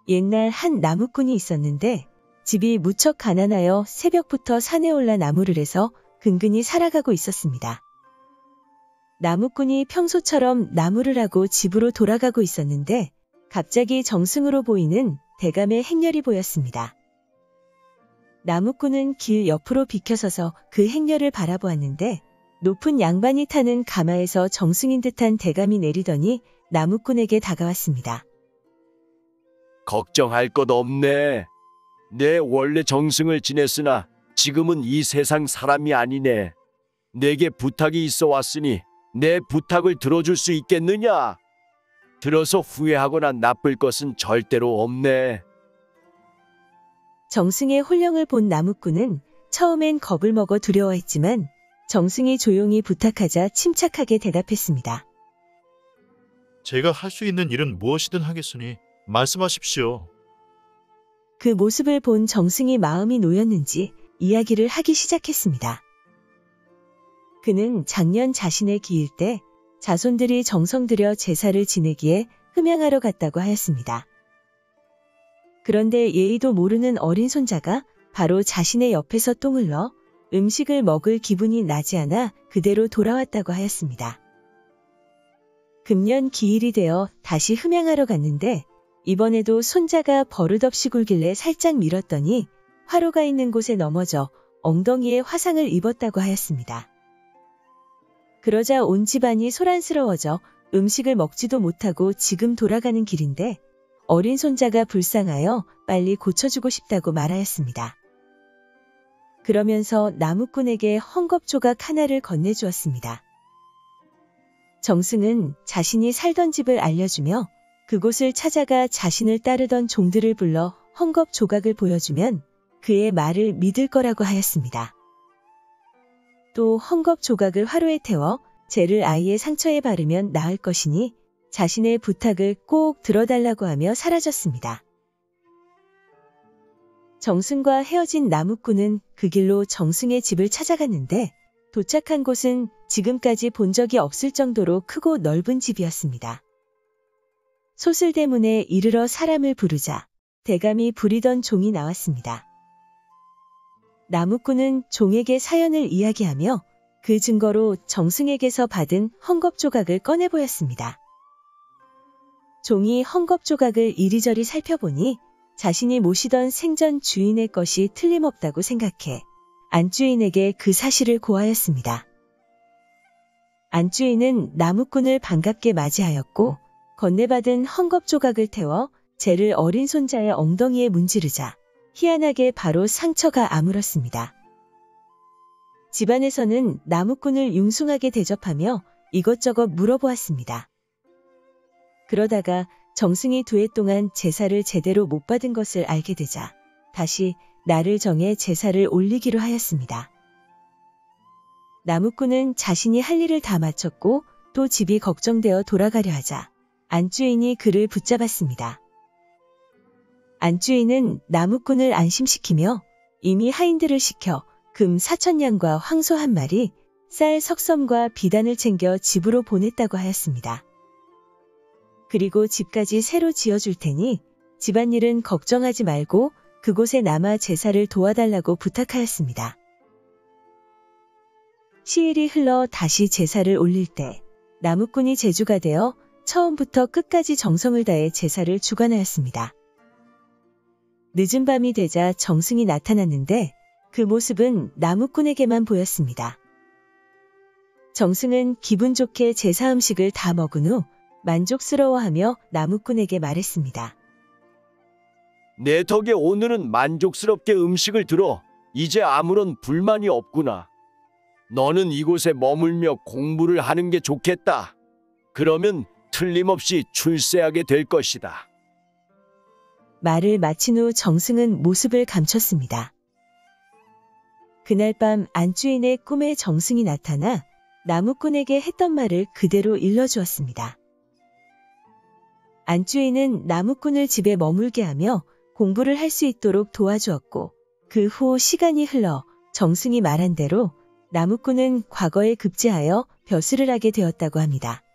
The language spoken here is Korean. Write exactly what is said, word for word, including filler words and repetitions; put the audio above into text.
옛날 한 나무꾼이 있었는데 집이 무척 가난하여 새벽부터 산에 올라 나무를 해서 근근히 살아가고 있었습니다. 나무꾼이 평소처럼 나무를 하고 집으로 돌아가고 있었는데 갑자기 정승으로 보이는 대감의 행렬이 보였습니다. 나무꾼은 길 옆으로 비켜서서 그 행렬을 바라보았는데 높은 양반이 타는 가마에서 정승인 듯한 대감이 내리더니 나무꾼에게 다가왔습니다. 걱정할 것 없네. 내 원래 정승을 지냈으나 지금은 이 세상 사람이 아니네. 내게 부탁이 있어 왔으니 내 부탁을 들어줄 수 있겠느냐? 들어서 후회하거나 나쁠 것은 절대로 없네. 정승의 혼령을 본 나무꾼은 처음엔 겁을 먹어 두려워했지만 정승이 조용히 부탁하자 침착하게 대답했습니다. 제가 할 수 있는 일은 무엇이든 하겠으니 말씀하십시오. 그 모습을 본 정승이 마음이 놓였는지 이야기를 하기 시작했습니다. 그는 작년 자신의 기일 때 자손들이 정성 들여 제사를 지내기에 흠양하러 갔다고 하였습니다. 그런데 예의도 모르는 어린 손자가 바로 자신의 옆에서 똥을 넣어 음식을 먹을 기분이 나지 않아 그대로 돌아왔다고 하였습니다. 금년 기일이 되어 다시 흠양하러 갔는데 이번에도 손자가 버릇없이 굴길래 살짝 밀었더니 화로가 있는 곳에 넘어져 엉덩이에 화상을 입었다고 하였습니다. 그러자 온 집안이 소란스러워져 음식을 먹지도 못하고 지금 돌아가는 길인데 어린 손자가 불쌍하여 빨리 고쳐주고 싶다고 말하였습니다. 그러면서 나무꾼에게 헝겊조각 하나를 건네주었습니다. 정승은 자신이 살던 집을 알려주며 그곳을 찾아가 자신을 따르던 종들을 불러 헝겊조각을 보여주면 그의 말을 믿을 거라고 하였습니다. 또 헝겊조각을 화로에 태워 재를 아이의 상처에 바르면 나을 것이니 자신의 부탁을 꼭 들어달라고 하며 사라졌습니다. 정승과 헤어진 나무꾼은 그 길로 정승의 집을 찾아갔는데 도착한 곳은 지금까지 본 적이 없을 정도로 크고 넓은 집이었습니다. 소슬대문에 이르러 사람을 부르자 대감이 부리던 종이 나왔습니다. 나무꾼은 종에게 사연을 이야기하며 그 증거로 정승에게서 받은 헝겊조각을 꺼내 보였습니다. 종이 헝겊조각을 이리저리 살펴보니 자신이 모시던 생전 주인의 것이 틀림없다고 생각해 안주인에게 그 사실을 고하였습니다. 안주인은 나무꾼을 반갑게 맞이하였고 건네받은 헝겊조각을 태워 재를 어린 손자의 엉덩이에 문지르자 희한하게 바로 상처가 아물었습니다. 집안에서는 나무꾼을 융숭하게 대접하며 이것저것 물어보았습니다. 그러다가 정승이 두 해 동안 제사를 제대로 못 받은 것을 알게 되자 다시 날을 정해 제사를 올리기로 하였습니다. 나무꾼은 자신이 할 일을 다 마쳤고 또 집이 걱정되어 돌아가려 하자 안주인이 그를 붙잡았습니다. 안주인은 나무꾼을 안심시키며 이미 하인들을 시켜 금 사천냥과 황소 한 마리, 쌀 석섬과 비단을 챙겨 집으로 보냈다고 하였습니다. 그리고 집까지 새로 지어줄 테니 집안일은 걱정하지 말고 그곳에 남아 제사를 도와달라고 부탁하였습니다. 시일이 흘러 다시 제사를 올릴 때 나무꾼이 제주가 되어 처음부터 끝까지 정성을 다해 제사를 주관하였습니다. 늦은 밤이 되자 정승이 나타났는데 그 모습은 나무꾼에게만 보였습니다. 정승은 기분 좋게 제사 음식을 다 먹은 후 만족스러워하며 나무꾼에게 말했습니다. 내 덕에 오늘은 만족스럽게 음식을 들어 이제 아무런 불만이 없구나. 너는 이곳에 머물며 공부를 하는 게 좋겠다. 그러면 틀림없이 출세하게 될 것이다. 말을 마친 후 정승은 모습을 감췄습니다. 그날 밤 안주인의 꿈에 정승이 나타나 나무꾼에게 했던 말을 그대로 일러주었습니다. 안주인은 나무꾼을 집에 머물게 하며 공부를 할 수 있도록 도와주었고 그 후 시간이 흘러 정승이 말한 대로 나무꾼은 과거에 급제하여 벼슬을 하게 되었다고 합니다.